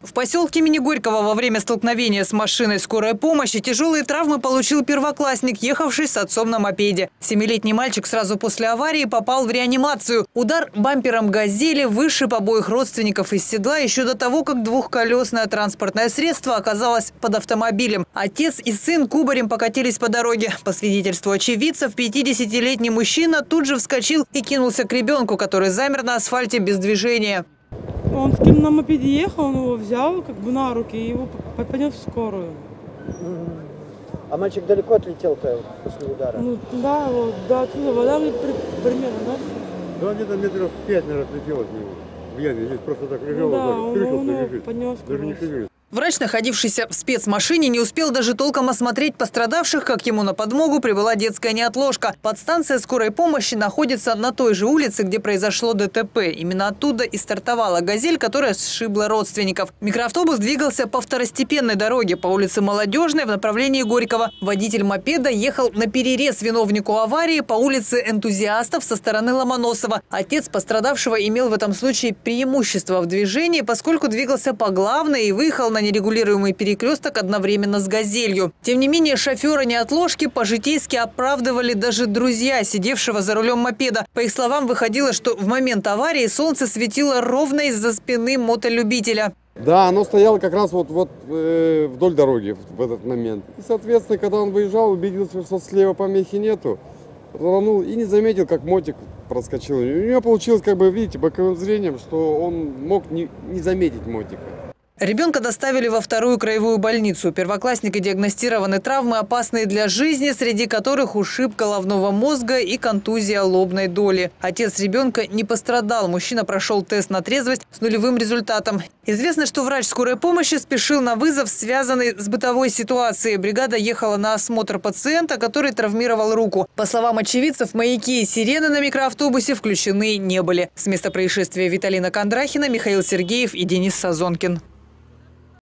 В поселке имени Горького во время столкновения с машиной скорой помощи тяжелые травмы получил первоклассник, ехавший с отцом на мопеде. 7-летний мальчик сразу после аварии попал в реанимацию. Удар бампером «Газели» вышиб обоих родственников из седла еще до того, как двухколесное транспортное средство оказалось под автомобилем. Отец и сын кубарем покатились по дороге. По свидетельству очевидцев, 50-летний мужчина тут же вскочил и кинулся к ребенку, который замер на асфальте без движения. Он с кем на мопеде ехал, он его взял как бы на руки и его понес в скорую. А мальчик далеко отлетел-то после удара? Ну да, вот, да, отсюда вода примерно, да? Да, где-то метров 5, наверное, отлетел от него. В яме здесь просто так лежал, Ну, да, вот так, он его лежит. понес. Даже не шевелится. Врач, находившийся в спецмашине, не успел даже толком осмотреть пострадавших, как ему на подмогу прибыла детская неотложка. Подстанция скорой помощи находится на той же улице, где произошло ДТП. Именно оттуда и стартовала «Газель», которая сшибла родственников. Микроавтобус двигался по второстепенной дороге по улице Молодежной в направлении Горького. Водитель мопеда ехал на перерез виновнику аварии по улице Энтузиастов со стороны Ломоносова. Отец пострадавшего имел в этом случае преимущество в движении, поскольку двигался по главной и выехал на нерегулируемый перекресток одновременно с «Газелью». Тем не менее, шофера неотложки по-житейски оправдывали даже друзья сидевшего за рулем мопеда. По их словам, выходило, что в момент аварии солнце светило ровно из-за спины мотолюбителя. Да, оно стояло как раз вот вдоль дороги в этот момент. И, соответственно, когда он выезжал, убедился, что слева помехи нету, рванул и не заметил, как мотик проскочил. У него получилось, как бы, видите, боковым зрением, что он мог не заметить мотика. Ребенка доставили во вторую краевую больницу. У первоклассника диагностированы травмы, опасные для жизни, среди которых ушиб головного мозга и контузия лобной доли. Отец ребенка не пострадал. Мужчина прошел тест на трезвость с нулевым результатом. Известно, что врач скорой помощи спешил на вызов, связанный с бытовой ситуацией. Бригада ехала на осмотр пациента, который травмировал руку. По словам очевидцев, маяки и сирены на микроавтобусе включены не были. С места происшествия Виталина Кондрахина, Михаил Сергеев и Денис Сазонкин.